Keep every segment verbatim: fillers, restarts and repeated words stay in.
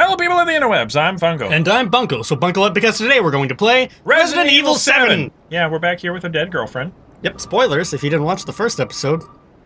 Hello, people of the interwebs. I'm Funko. And I'm Bunko. So buckle up because today we're going to play Resident, Resident Evil seven. Yeah, we're back here with our dead girlfriend. Yep, spoilers if you didn't watch the first episode.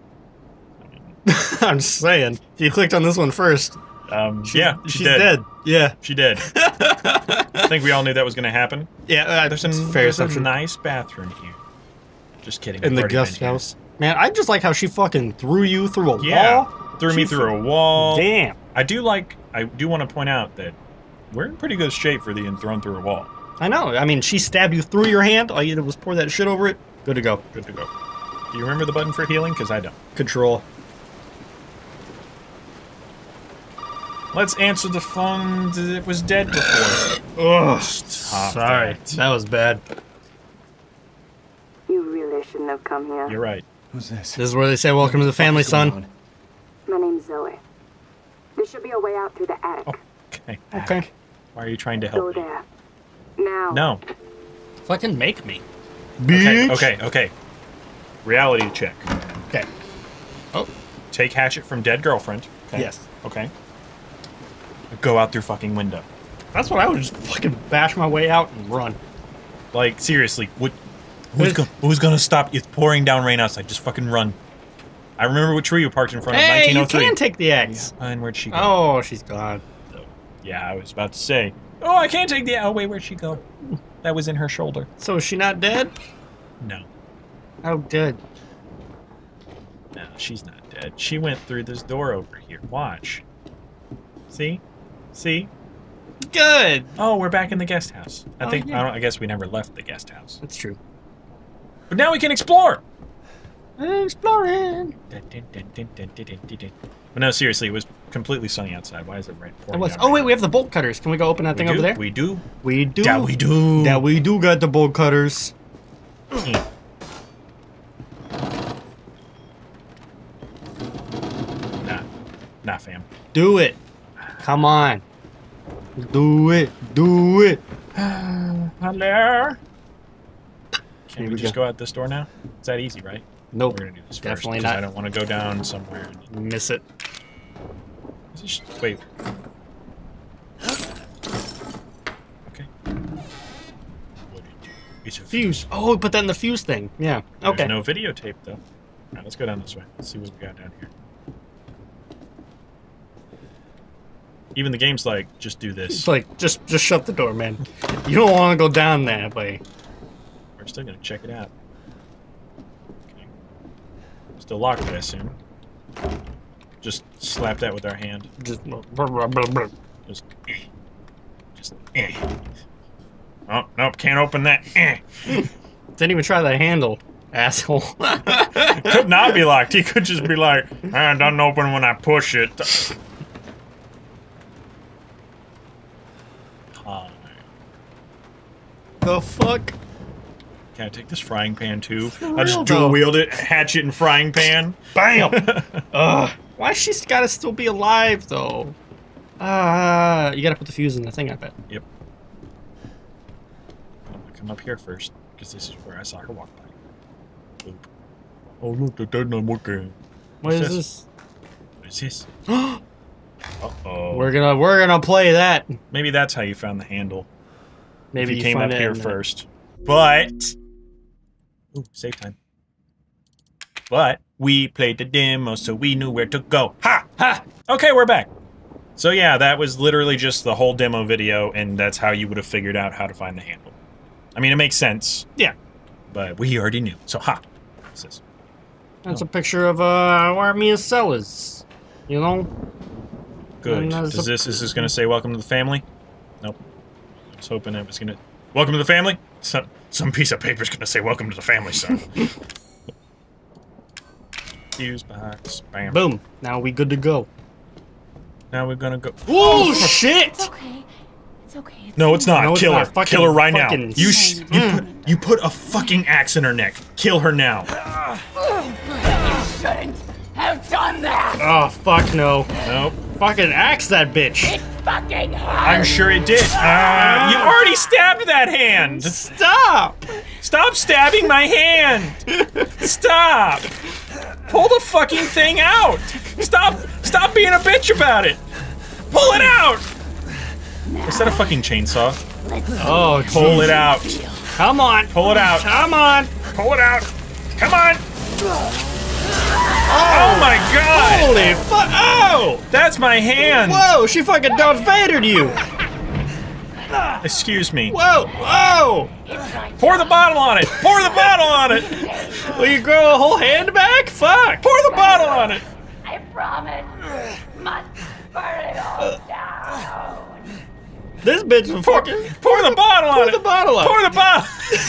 I'm just saying. If you clicked on this one first. Um, she's, yeah, she's dead. dead. Yeah. She did. I think we all knew that was going to happen. Yeah, uh, there's, an, fair there's a assumption. nice bathroom here. Just kidding. In the guest house. Man, I just like how she fucking threw you through a yeah, wall. Threw she me through a wall. Damn. I do like, I do want to point out that we're in pretty good shape for being thrown through a wall. I know. I mean, she stabbed you through your hand. All you did was pour that shit over it. Good to go. Good to go. Do you remember the button for healing? Because I don't. Control. Let's answer the phone that was dead before. Ugh. Stop Sorry. That. that was bad. You really shouldn't have come here. You're right. Who's this? This is where they say, welcome to the family, son. My name's Zoe. There should be a way out through the attic. Oh, okay. Okay. Why are you trying to Go help me? there. Now. No. Fucking make me. Okay, Bitch. okay, okay. Reality check. Okay. Oh. Take hatchet from dead girlfriend. Okay. Yes. Okay. Go out through fucking window. That's what I would just fucking bash my way out and run. Like, seriously, what, who's, go, who's gonna stop? It's pouring down rain outside. Just fucking run. I remember what tree you parked in front of Hey, nineteen oh you three. can take the axe. Yeah, and where'd she go? Oh, she's gone. So, yeah, I was about to say. Oh, I can't take the. Oh, wait, where'd she go? That was in her shoulder. So is she not dead? No. Oh, good. No, she's not dead. She went through this door over here. Watch. See? See? Good. Oh, we're back in the guest house. I Oh, think. yeah. I don't. I guess we never left the guest house. That's true. But now we can explore. Exploring. But no, seriously, it was completely sunny outside. Why is it rain pouring It was. down Oh right wait, now? we have the bolt cutters. Can we go open that We thing do, over there? We do. We do. Yeah, we do. Yeah, we do got the bolt cutters. Mm. Nah, nah, fam. Do it. Come on. Do it. Do it. Hello. Can Here we we just go. go out this door now? It's that easy, right? Nope. We're gonna do this first, Definitely 'cause not. I don't want to go down somewhere. And... Miss it. Is this... Wait. Okay. What did you... It's a Fuse. Oh, we put that in the fuse thing. Yeah. There's Okay. no videotape though. Alright, let's go down this way. Let's see what we got down here. Even the game's like, just do this. It's like just just shut the door, man. You don't want to go down that way. We're still gonna check it out. Okay. Still locked, I assume. Just slap that with our hand. Just. Blah, blah, blah, blah. Just. Eh. Just. Eh. Oh, nope, can't open that. Eh. Didn't even try that handle, asshole. Could not be locked. He could just be like, ah, it doesn't open when I push it. Hi. The fuck? Can I take this frying pan too? For I'll real, just though. dual wield it, hatchet and frying pan. Bam! Ugh. Why she's gotta still be alive though? Ah, uh, you gotta put the fuse in the thing, I bet. Yep. I'm gonna come up here first, because this is where I saw her walk by. Oop. Oh look, the dead not working. What What's is this? What is this? this? Uh-oh. We're gonna we're gonna play that. Maybe that's how you found the handle. Maybe if you, you came find up it here in the- first. But... Ooh, save time. But we played the demo, so we knew where to go. Ha! Ha! Okay, we're back. So yeah, that was literally just the whole demo video, and that's how you would have figured out how to find the handle. I mean, it makes sense. Yeah. But we already knew. So ha! What's this? That's a picture of uh where Mia's cell is. You know? Good. And that's Does a- this, is this gonna say welcome to the family? Nope. I was hoping it was gonna... Welcome to the family? Some, some piece of paper's gonna say welcome to the family, son. Fuse box. Bam. Boom. Now we good to go. Now we're gonna go... Oh shit! It's okay. It's okay. No, it's not. No, it's Kill not. her. Fucking- Kill her right now. fucking- You sh you, put, you put a fucking axe in her neck. Kill her now. Shouldn't have done that. Oh fuck no. Nope. Fucking axe that bitch. Fucking I'm sure it did. Uh, you already stabbed that hand. Stop! Stop stabbing my hand. Stop. Pull the fucking thing out. Stop. Stop being a bitch about it. Pull it out. Is that a fucking chainsaw? Oh, Pull geez. it out. Come on. Pull it out. Come on. Pull it out. Come on. Oh my god. Holy fuck. Oh. That's my hand. Whoa, she fucking Darth Vader'd you. Excuse me. Whoa. Whoa. Pour the bottle on it. Pour the bottle on it. Will you grow a whole hand back? Fuck. Pour the bottle on it. I promise. Must burn it all down. This bitch is Pour, fucking. pour the bottle on Pour it. the bottle out. Pour the bottle.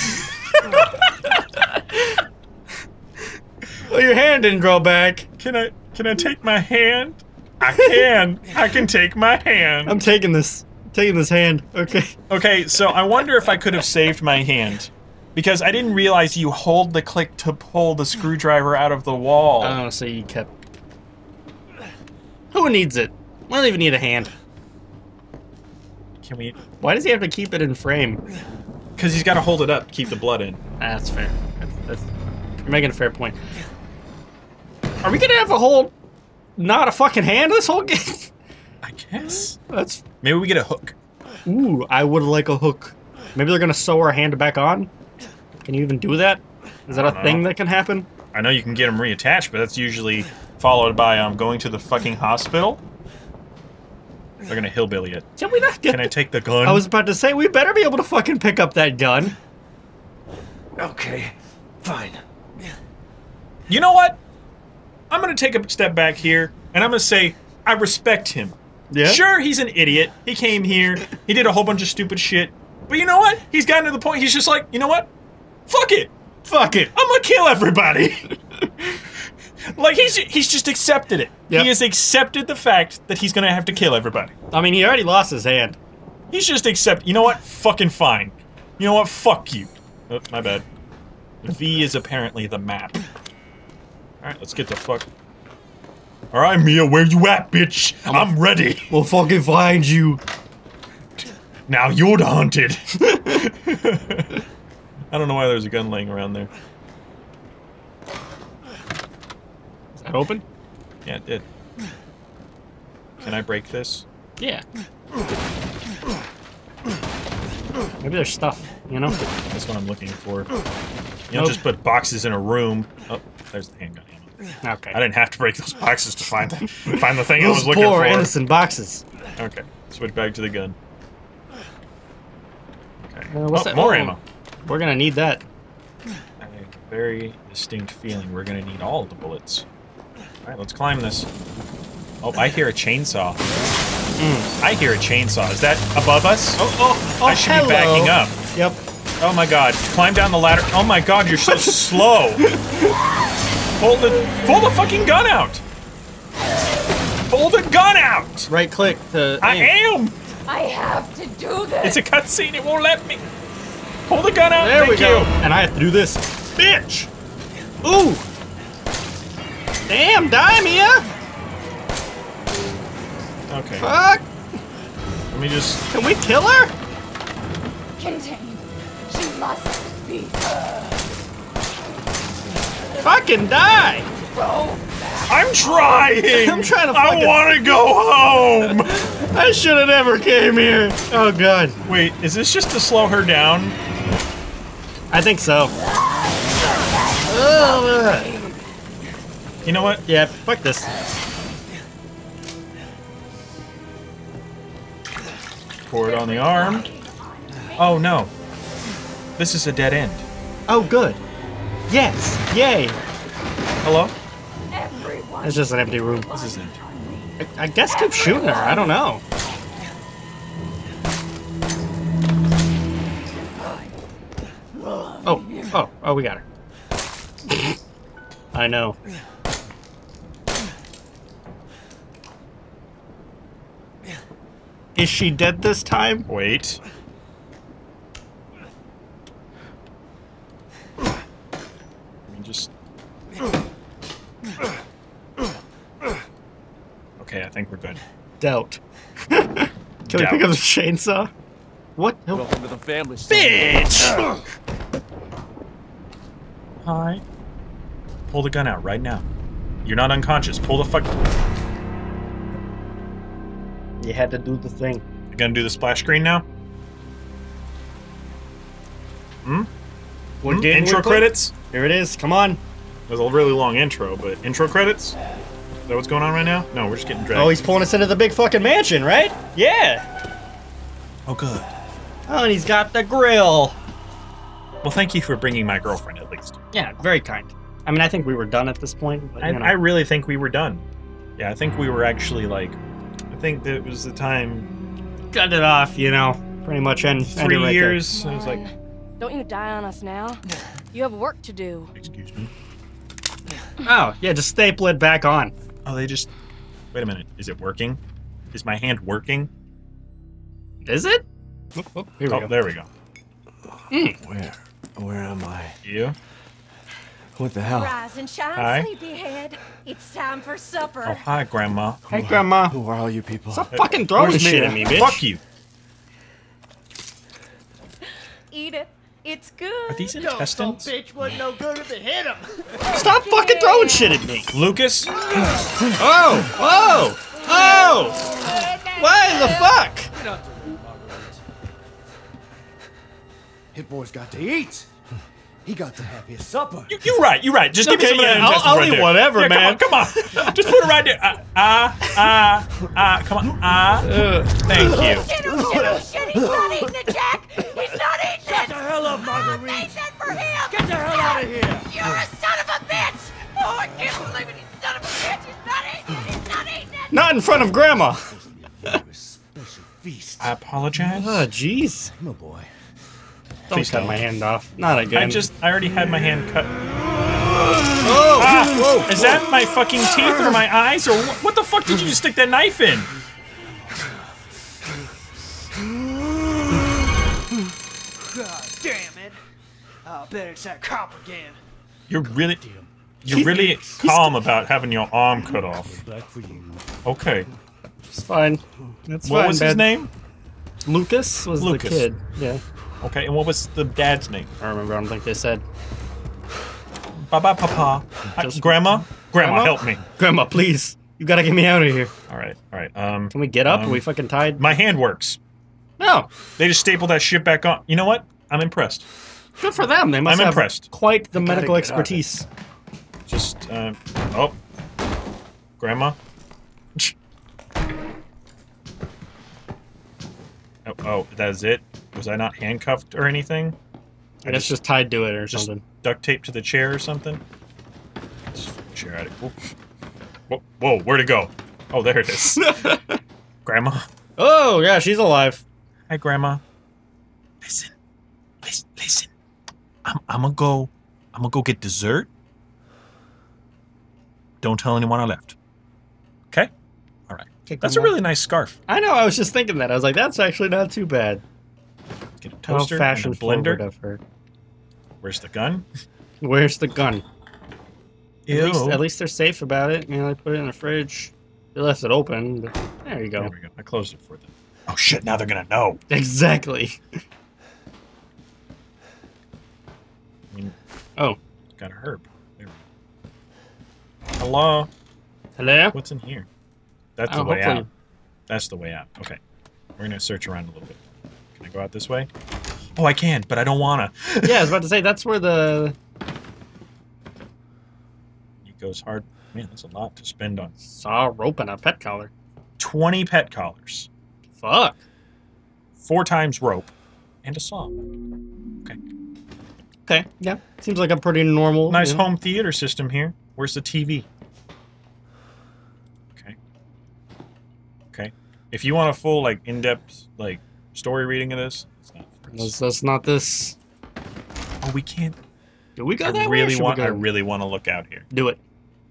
Well, your hand didn't grow back. Can I can I take my hand? I can. I can take my hand. I'm taking this. Taking this hand. Okay. Okay, so I wonder if I could have saved my hand. Because I didn't realize you hold the click to pull the screwdriver out of the wall. Oh, so you kept. Who needs it? We don't even need a hand. Can we? Why does he have to keep it in frame? Because he's got to hold it up to keep the blood in. Ah, that's fair. That's, that's, you're making a fair point. Are we gonna have a whole, not a fucking hand this whole game? I guess. That's. Maybe we get a hook. Ooh, I would like a hook. Maybe they're gonna sew our hand back on. Can you even do that? Is that a don't thing know. that can happen? I know you can get them reattached, but that's usually followed by um going to the fucking hospital. They're gonna hillbilly it. Can we not get? Can I take the gun? I was about to say we better be able to fucking pick up that gun. Okay, fine. You know what? I'm gonna take a step back here, and I'm gonna say I respect him. Yeah. Sure, he's an idiot. He came here. He did a whole bunch of stupid shit. But you know what? He's gotten to the point. He's just like, you know what? Fuck it. Fuck it. I'm gonna kill everybody. Like he's he's just accepted it. Yep. He has accepted the fact that he's gonna have to kill everybody. I mean, he already lost his hand. He's just accept. You know what? Fucking fine. You know what? Fuck you. Oh, my bad. V is apparently the map. All right, let's get the fuck. All right, Mia, where you at, bitch? I'm, I'm ready. We'll fucking find you. Now you're the hunted. I don't know why there's a gun laying around there. Is that open? Yeah, it did. Can I break this? Yeah. Maybe there's stuff, you know? That's what I'm looking for. You don't Nope. just put boxes in a room. Oh, there's the handgun ammo. Okay. I didn't have to break those boxes to find the, find the thing I Those was looking poor for. innocent boxes. Okay, switch back to the gun. Okay. Uh, what's oh, that? more Oh. ammo. We're gonna need that. I have a very distinct feeling we're gonna need all of the bullets. Alright, let's climb this. Oh, I hear a chainsaw. Mm. I hear a chainsaw. Is that above us? Oh, oh, oh, I should hello. be backing up. Yep. Oh my god. Climb down the ladder. Oh my god, you're so slow. Pull the pull the fucking gun out. Pull the gun out. Right click to I aim. am. I have to do this. It's a cutscene. It won't let me. Pull the gun out. There Thank we go. you. And I have to do this. Bitch! Ooh! Damn, die, Mia! Okay. Fuck! Let me just. Can we kill her? Contain. She must be Fucking die! so I'm trying. I'm trying to I fucking- want to go home. I should have never came here. Oh god. Wait, is this just to slow her down? I think so. Ugh. You know what? Yeah, fuck this. Pour it on the arm. Oh no. This is a dead end. Oh, good. Yes. Yay. Hello? everyone. It's just an empty room. This is empty. I, I guess keep shooting her. I don't know. Oh, oh, oh, we got her. I know. Is she dead this time? Wait. Let me just. Okay, I think we're good. Doubt. Can we pick up the chainsaw? What? No. Welcome to the family. son. Bitch! Hi. Pull the gun out right now. You're not unconscious. Pull the fuck. You had to do the thing. You gonna do the splash screen now? Hmm? What Hmm? game Intro we play? credits? Here it is. Come on. It was a really long intro, but intro credits? Is that what's going on right now? No, we're just getting dragged. Oh, he's pulling us into the big fucking mansion, right? Yeah. Oh, good. Oh, and he's got the grill. Well, thank you for bringing my girlfriend, at least. Yeah, very kind. I mean, I think we were done at this point. But, I, you know. I really think we were done. Yeah, I think we were actually, like... I think that it was the time... cut it off, you know. Pretty much end. end it Three right years. I was like... Don't you die on us now. You have work to do. Excuse me. there. Oh, yeah, just staple it back on. Oh, they just... Wait a minute. Is it working? Is my hand working? Is it? Oh, oh, here we Oh, go. there we go. Where? Where am I? You? What the hell? Rise and shine, Hi. sleepyhead. It's time for supper. Oh, hi, Grandma. Hey, Grandma. Who are all you people? Stop fucking throwing Where's shit Mia? at me, bitch. Fuck you. Eat it. It's good. Are these intestines? Bitch wasn't no good if it hit him. Stop fucking throwing shit at me. Lucas? Oh! Oh! Oh! What the fuck? Hit boy's got to eat. He got to have his supper. You, you're right, you're right. Just give Okay, me some yeah, of that I'll- intestines I'll right eat there. whatever, Yeah, man. Come on, come on. Just put it right there. Ah, ah, ah, ah. Come on. Ah. Thank you. Shit, oh shit, oh shit. He's not eating it, Jack. He's not eating Get it. the hell up, I Marguerite. made that for him. Get the hell out of here. You're a son of a bitch. Oh, I can't believe it. You son of a bitch. He's not eating it. He's not eating it. Not in front of Grandma. Special feast. I apologize. Oh, jeez. Come on, boy. Don't Please cut don't. my hand off. Not again. I just, I already had my hand cut. Oh! Ah, Whoa! is that my fucking teeth or my eyes or what, what the fuck did you just stick that knife in? God damn it. I'll bet it's that cop again. You're really, you're really calm about having your arm cut off. Back for you. Okay. It's fine. It's What fine, was his Dad. name? Lucas was Lucas. the kid. Yeah. Okay, and what was the dad's name? I remember. I don't think they said. Baba Papa. I- Just- Grandma? Grandma, Grandma? help me. Grandma, please. You gotta get me out of here. All right, all right. Um, Can we get up? Um, Are we fucking tied? my hand works. No. They just stapled that shit back on. You know what? I'm impressed. Good for them. They must I'm have impressed. quite the gotta medical get out of it. expertise. Just, uh, oh. Grandma? Oh, oh, that's it? Was I not handcuffed or anything? I guess just tied to it or Just something. duct taped to the chair or something? Just flip the chair out of Whoa. Whoa, whoa, where'd it go? Oh, there it is. Grandma? Oh, yeah, she's alive. Hi, Grandma. Listen, listen, listen. I'm, I'm gonna go. I'm gonna go get dessert. Don't tell anyone I left. Okay? All right. Okay, That's a Grandma. really nice scarf. I know, I was just thinking that. I was like, that's actually not too bad. Get a How toaster and a fashion forward blender. of her. Where's the gun? Where's the gun? At least, Ew. at least they're safe about it. You know, they put it in the fridge. They left it open, but there you go. There we go. I closed it for them. Oh shit! Now they're gonna know. Exactly. I mean, Oh. got a herb. There we go. Hello. Hello? What's in here? That's Oh, the way hopefully- out. That's the way out. Okay. We're gonna search around a little bit. Can I go out this way? Oh, I can, but I don't wanna. Yeah, I was about to say, that's where the... It goes hard. Man, that's a lot to spend on. Saw a rope and a pet collar. twenty pet collars, Fuck. four times rope, and a saw. Okay. Okay, yeah. Seems like a pretty normal... Nice you know. home theater system here. Where's the T V? Okay. Okay. If you want a full, like, in-depth, like, story reading of this, it's not for us. That's, that's not this... Oh, we can't. Do we go I that way or really should we want. go- I really want to look out here. Do it.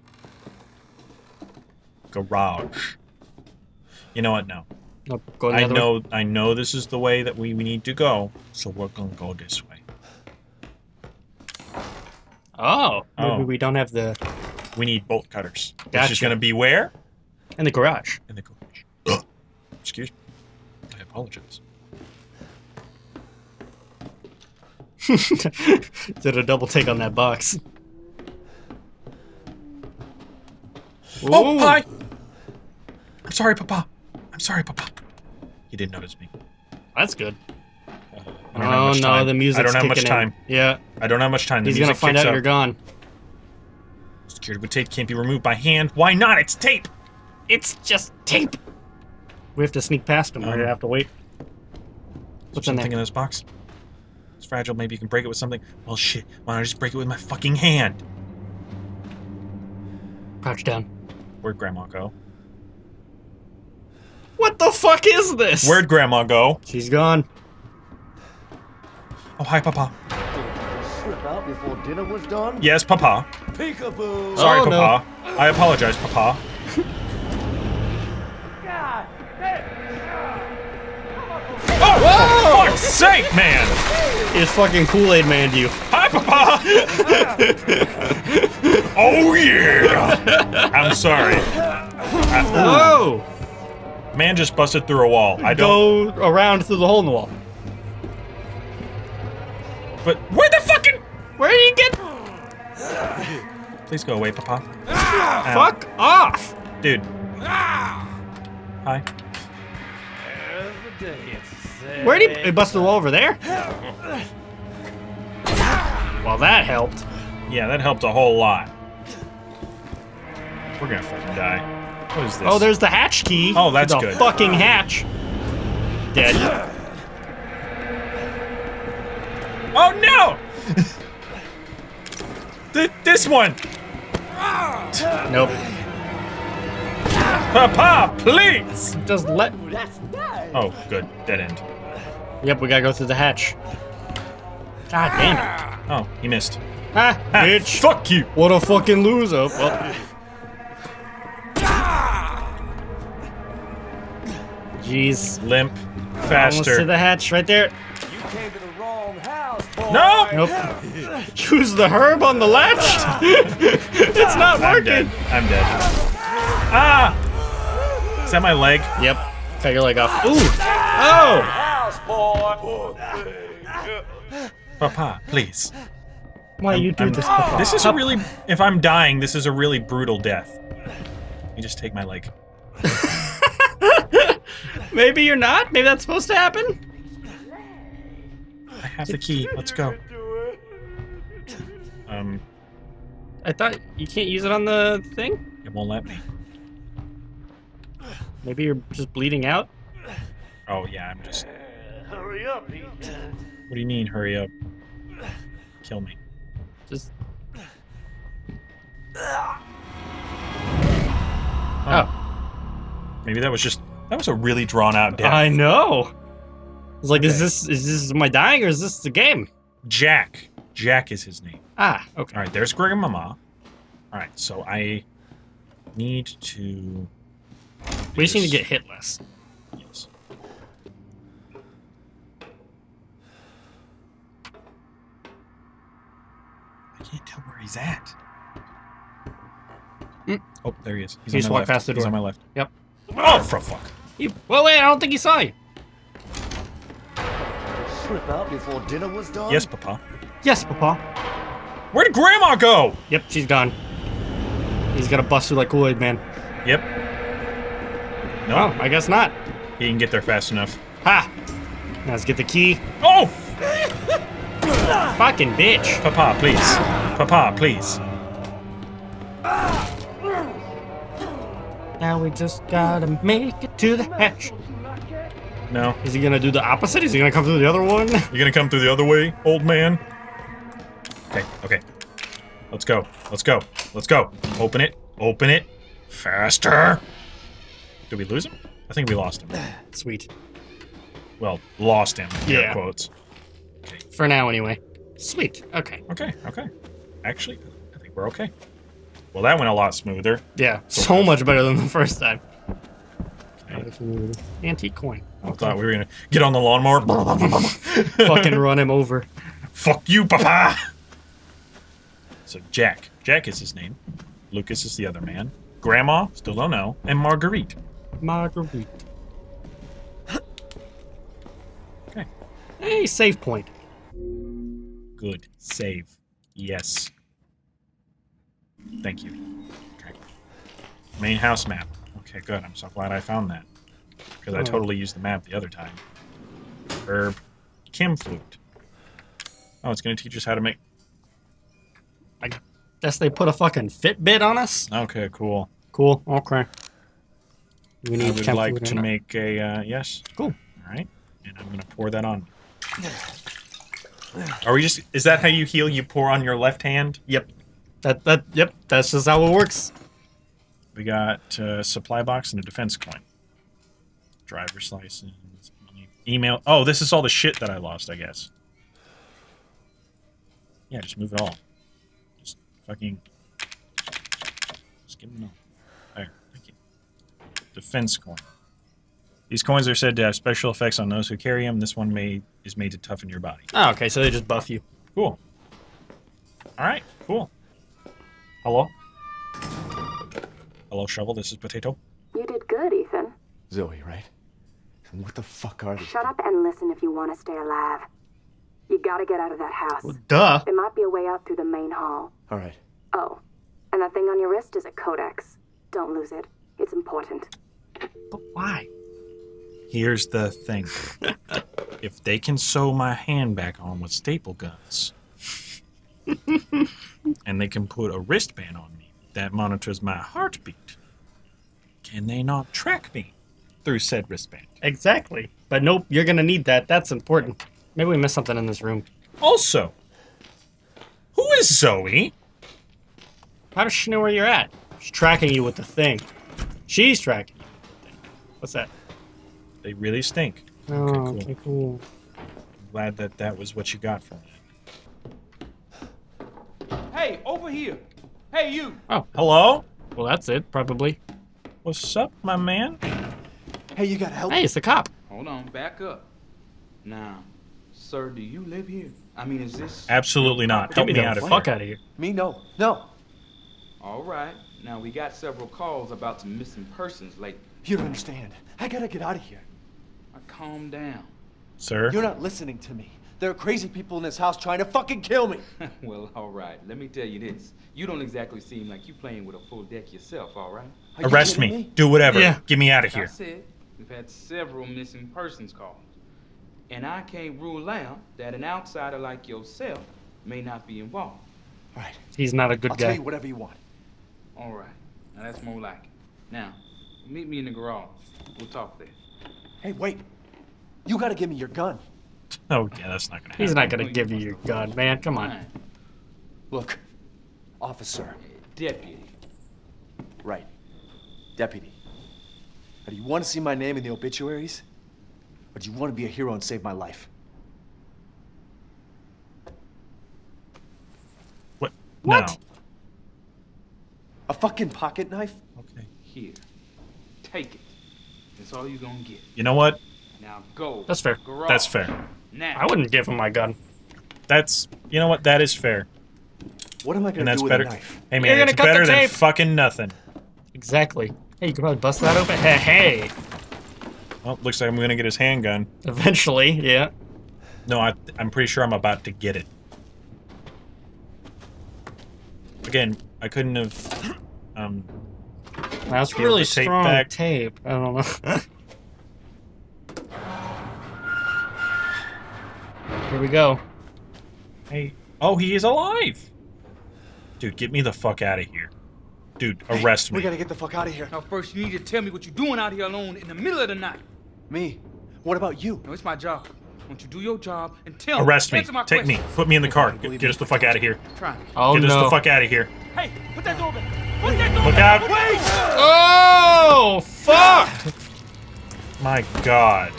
Garage. You know what? No. No, go the I other way. know. I know this is the way that we, we need to go. So we're gonna go this way. Oh, maybe Oh. we don't have the... We need bolt cutters. Which Gotcha. is gonna be where? In the garage. In the garage. Excuse me. I apologize. Did a double take on that box. Oh, Ooh. hi. I'm sorry, Papa. I'm sorry, Papa. He didn't notice me. That's good. I don't Oh have much no, time. the music's I don't have much kicking time. in. Yeah, I don't have much time. The he's gonna music find kicks out up. you're gone. Security with tape can't be removed by hand. Why not? It's tape. It's just tape. We have to sneak past him. We're gonna have to wait. What's in Something there? in this box? It's fragile. Maybe you can break it with something. Well, shit. Why don't I just break it with my fucking hand? Crouch down. Where'd Grandma go? What the fuck is this? Where'd Grandma go? She's gone. Oh, hi, Papa. Slip out before dinner was done? Yes, Papa. Peekaboo! Sorry, Oh, no. Papa. I apologize, Papa. Oh, for fuck's sake, man! It's fucking Kool-Aid Man you. Hi, Papa! Oh, yeah! I'm sorry. I- Whoa! man just busted through a wall. I don't... Go around through the hole in the wall. But where the fucking... Where did you get? Please go away, Papa. Fuck off! Dude. Hi. Where did he, he busted the wall over there? Well, that helped. Yeah, that helped a whole lot. We're gonna fucking die. What is this? Oh, there's the hatch key. Oh, that's the good. fucking hatch. Dead. Oh, no! Th this one! Nope. Papa, please! Just let. Oh, good. Dead end. Yep, we gotta go through the hatch. God damn it. Oh, he missed. Ah, Ah, bitch. fuck you! What a fucking loser. Well. Jeez. Limp. Almost to Faster. the hatch right there. You came to the wrong house, boy. No! Nope. Use the herb on the latch. It's not I'm working. dead. I'm dead. Ah! Is that my leg? Yep. Cut your leg off. Ooh. Oh. House, boy. Papa, please. Why you do I'm- this? Papa? This is a really... If I'm dying, this is a really brutal death. You just take my leg. Maybe you're not. Maybe that's supposed to happen. I have the key. Let's go. Um, I thought you can't use it on the thing. it won't let me. Maybe you're just bleeding out. Oh, yeah, I'm just... Hurry up, Pete. What do you mean, hurry up? Kill me. Just. Oh. Maybe that was just... That was a really drawn-out death. I know. It's like, is this is this am I dying or is this the game? Jack. Jack is his name. Ah, okay. All right, there's Grandmama. All right, so I need to... We just need to get hit less. Yes. I can't tell where he's at. Mm. Oh, there he is. He's He on just my walked left. past the He's door. on my left. Yep. Oh, for fuck. You, well, wait, I don't think he saw you. Slip out before dinner was done? Yes, Papa. Yes, Papa. Where did Grandma go? Yep, she's gone. He's gonna bust through like Kool-Aid Man. Yep. No, Oh, I guess not. he can get there fast enough. Ha! Now let's get the key. Oh! Fucking bitch. Papa, please. Papa, please. Now we just gotta make it to the hatch. No. Is he gonna do the opposite? Is he gonna come through the other one? You gonna come through the other way, old man? Okay, okay. Let's go. Let's go. Let's go. Open it. Open it. Faster. Did we lose him? I think we lost him. Sweet. Well, lost him. Air Yeah. quotes. For now, anyway. Sweet. Okay. Okay, okay. Actually, I think we're okay. Well, that went a lot smoother. Yeah. So much better than the first time. Okay. Antique coin. I thought we were gonna get on the lawnmower. Fucking run him over. Fuck you, Papa! So Jack. Jack is his name. Lucas is the other man. Grandma, still don't know. And Marguerite. Marguerite. Okay. Hey, save point. Good. Save. Yes. Thank you. Okay. Main house map. Okay, good. I'm so glad I found that. because I totally used the map the other time. Herb. Chem flute. Oh, it's going to teach us how to make... I guess they put a fucking Fitbit on us? Okay, cool. Cool, okay. We I need would chem like fluid to in it. make a... Uh, yes. Cool. All right. And I'm going to pour that on. Are we just... Is that how you heal? You pour on your left hand? Yep. That, that, yep, that's just how it works. We got a supply box and a defense coin. Driver's license. Email. Oh, this is all the shit that I lost, I guess. Yeah, just move it all. Just fucking... Just give them all. There. Thank you. Defense coin. These coins are said to have special effects on those who carry them. This one may, is made to toughen your body. Oh, okay, so they just buff you. Cool. Alright, cool. Hello? Hello, Shovel. This is Potato. You did good, Ethan. Zoe, right? And what the fuck are these? Shut up and listen if you want to stay alive. You gotta get out of that house. Well, duh. There might be a way out through the main hall. All right. Oh, and that thing on your wrist is a codex. Don't lose it. It's important. But why? Here's the thing. If they can sew my hand back on with staple guns, and they can put a wristband on me that monitors my heartbeat, can they not track me through said wristband? Exactly. But nope, you're gonna need that. That's important. Maybe we missed something in this room. Also, who is Zoe? How does she know where you're at? She's tracking you with the thing. She's tracking you with the thing. What's that? They really stink. Oh, Okay, cool. okay, cool. I'm glad that that was what you got from that. Hey, over here. Hey, you. Oh, Hello? well, that's it, probably. What's up, my man? Hey, you gotta help Hey, it's the cop. Hold on, back up. Now, sir, do you live here? I mean, is this... Absolutely not. Get Help me me the out of fuck here. out of here. me? No, no. All right. Now, we got several calls about some missing persons lately. You don't understand. I gotta get out of here. Now, calm down. Sir? You're not listening to me. There are crazy people in this house trying to fucking kill me. Well, all right. Let me tell you this. You don't exactly seem like you playing with a full deck yourself, all right? Are you Arrest kidding me. Do whatever. Yeah. Get me out of Like I here. said, we've had several missing persons calls. And I can't rule out that an outsider like yourself may not be involved. All right. He's not a good I'll tell guy. you whatever you want. All right. Now, that's more like it. Now, meet me in the garage. We'll talk there. Hey, wait. You gotta give me your gun. Oh, yeah, that's not gonna happen. He's not gonna give you your gun, man. Come on. Fine. Look, officer. Deputy. Right. Deputy. Now, do you want to see my name in the obituaries? Or do you want to be a hero and save my life? What? What? No. A fucking pocket knife? Okay. Here. Take it. That's all you're gonna get. You know what? Now go. That's fair. Garage. That's fair. Now. I wouldn't give him my gun. That's... You know what? That is fair. What am I And gonna that's do with better. a knife? Hey, You're man, gonna it's cut the better than tape. fucking nothing. Exactly. Hey, you could probably bust that open. Hey, hey. Well, looks like I'm gonna get his handgun. Eventually, yeah. No, I, I'm pretty sure I'm about to get it. Again, I couldn't have... Um... That's Peel really the tape strong back. tape. I don't know. Here we go. Hey... Oh, he is alive! Dude, get me the fuck out of here. Dude, arrest We me. gotta get the fuck out of here. Now, first, you need to tell me what you're doing out here alone in the middle of the night. Me? What about you? No, it's my job. Won't you do your job and tell me? Arrest me. Answer my Take me. questions. Put me in the car. believe Get, get me. us the fuck out of here. Try me. Oh Get us no. the fuck out of here. Hey, put that door back. Put that door Look back. out! Wait! Oh fuck! My god.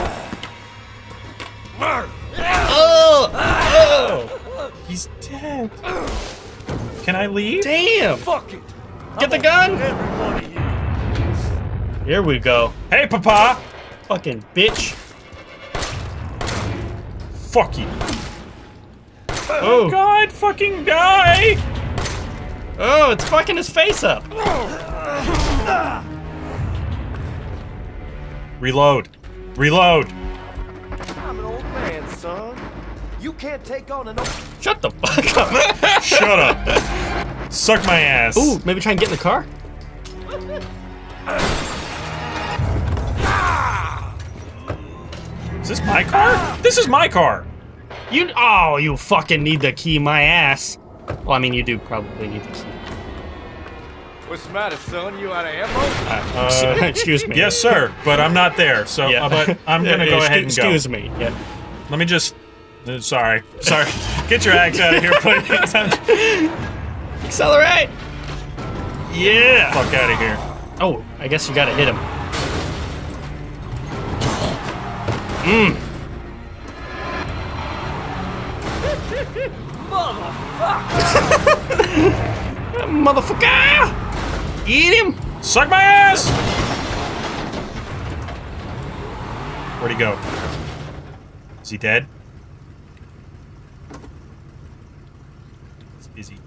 Oh! Oh! He's dead. Can I leave? Damn! Fuck it. Get the gun! Everybody here. Here we go. Hey, Papa! Fucking bitch. Fuck you. Oh. God, fucking die! Oh, it's fucking his face up. Reload. Reload. I'm an old man, son. You can't take on an old... Shut the fuck up. Shut up. Suck my ass. Ooh, maybe try and get in the car? this my car? This is my car. You, oh, you fucking need the key, my ass. Well, I mean, you do probably need the key. What's the matter, son? You out of ammo? Uh, Uh, excuse me. Yes, sir, but I'm not there, so Yeah. uh, but I'm gonna go Excuse- ahead and go. Excuse me. Yeah. Let me just. Uh, sorry, sorry. Get your axe out of here, please. Accelerate! Yeah! Fuck out of here. Oh, I guess you gotta hit him. Mmm. Motherfucker! Eat him! Suck my ass! Where'd he go? Is he dead? Is he?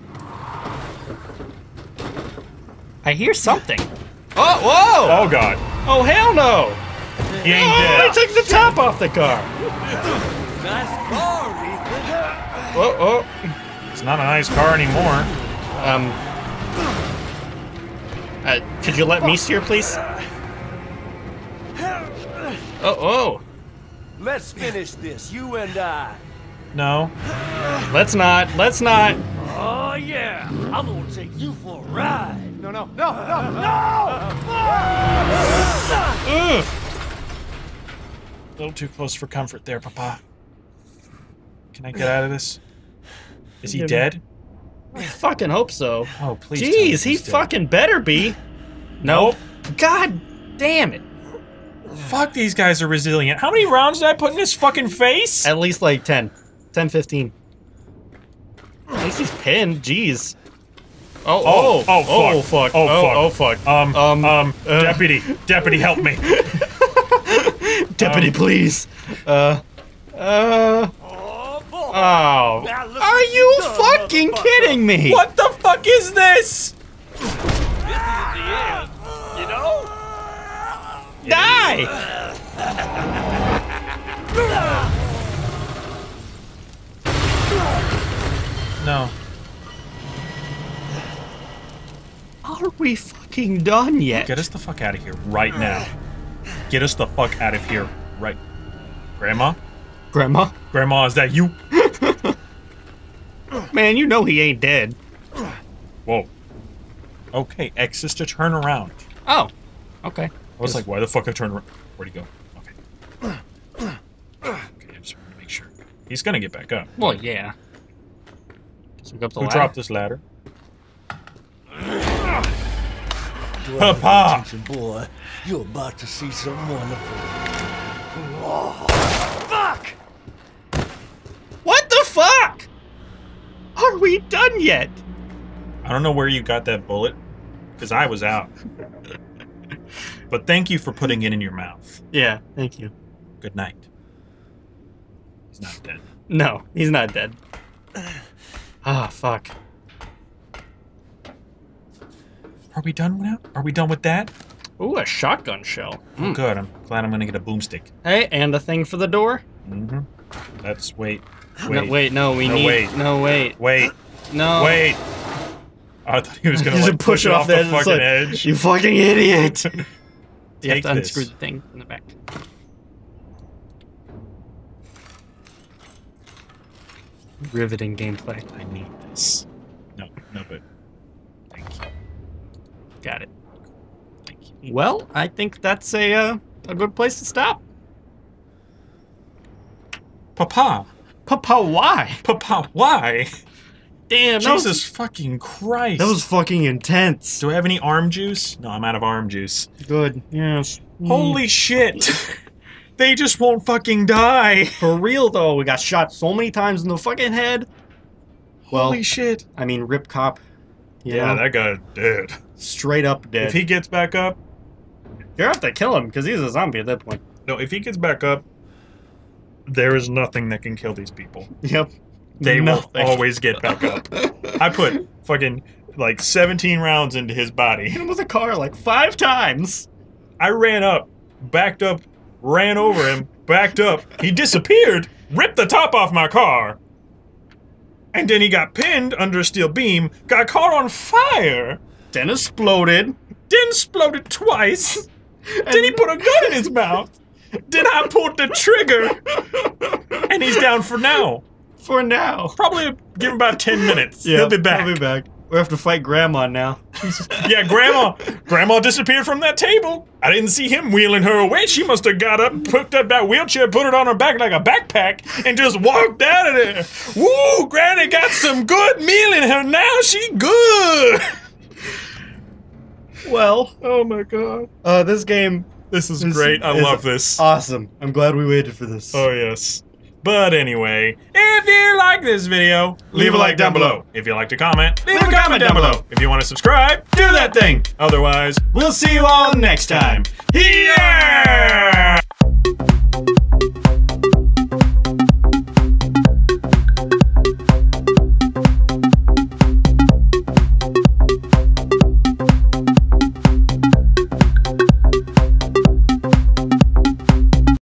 I hear something. Oh, whoa! Oh god. Oh, hell no! He ain't Oh, dead. I took the top off the car. Nice car, Ethan. Oh, oh. It's not a nice car anymore. Um. Uh, could you let me steer, please? Oh, oh. Let's finish this, you and I. No. Let's not. Let's not. Oh, yeah. I'm gonna take you for a ride. No, no, no, no, no! Ugh. A little too close for comfort there, Papa. Can I get out of this? Is he Yeah. dead? I fucking hope so. Oh, please. tell me Jeez, he he's dead. fucking better be. Nope. God damn it. Fuck, these guys are resilient. How many rounds did I put in his fucking face? At least like ten. ten, fifteen. At least he's pinned. Jeez. Oh, Oh, oh, oh, fuck. oh, fuck. Oh, fuck. Oh, fuck. Um, Um, um, uh. deputy, deputy, help me. Deputy, um, please. Uh, uh. Oh, boy. Oh. Now look Are what you you've done, fucking motherfucker. kidding me? What the fuck is this? This isn't the end, you know? Die! No. Are we fucking done yet? Get us the fuck out of here right now. Get us the fuck out of here right. Grandma? Grandma? Grandma, is that you? Man, you know he ain't dead. Whoa. Okay, X is to turn around. Oh. Okay. I was like, why the fuck I turn around? Where'd he go? Okay. Okay, I just want to make sure. He's gonna get back up. Well, yeah. Guess we go up the Who ladder. dropped this ladder? Papa! Attention, boy. You're about to see something wonderful. What the fuck? Are we done yet? I don't know where you got that bullet, because I was out. But thank you for putting it in your mouth. Yeah, thank you. Good night. He's not dead. No, he's not dead. Ah, fuck. Are we done now? Are we done with that? Ooh, a shotgun shell. Oh, good. I'm glad I'm gonna get a boomstick. Hey, and a thing for the door? Mm-hmm. That's wait. Wait. No, wait, no, we No, need... wait. No, wait. Wait. No. Wait. I thought he was gonna He's like push it off the, edge. It's fucking like, edge. You fucking idiot! You have Take to unscrew this. the thing in the back. Riveting gameplay. I need this. No, no, but thank you. Got it. Thank you. Well, I think that's a uh, a good place to stop. Papa. Papa, why? Papa, why? Damn, that was, Jesus fucking Christ. that was fucking intense. Do I have any arm juice? No, I'm out of arm juice. Good. Yes. Holy shit. They just won't fucking die. For real though, we got shot so many times in the fucking head. Well, Holy shit. I mean, Rip Cop. You Yeah, know, that guy's dead. straight up dead. If he gets back up, You have to kill him because he's a zombie at that point. no, if he gets back up, there is nothing that can kill these people. Yep. They Nothing. will always get back up. I put fucking like seventeen rounds into his body. Hit him with a car like five times. I ran up, backed up, ran over him, backed up. He disappeared, ripped the top off my car. And then he got pinned under a steel beam, got caught on fire, Then exploded. then exploded twice. Then he put a gun in his mouth. Then I pulled the trigger, and he's down for now. For now. Probably give him about ten minutes. Yeah, He'll be back. He'll be back. We have to fight Grandma now. Yeah, Grandma. Grandma disappeared from that table. I didn't see him wheeling her away. She must have got up, picked up that wheelchair, put it on her back like a backpack, and just walked out of there. Woo! Granny got some good meal in her now. She good. Well, Oh my god. uh, this game This is is- great. I is love this. Awesome. I'm glad we waited for this. Oh, yes. But anyway, if you like this video, leave, a like down below. If you like to comment, leave, a comment down below. If you want to subscribe, do that thing. Otherwise, We'll see you all next time. yeah!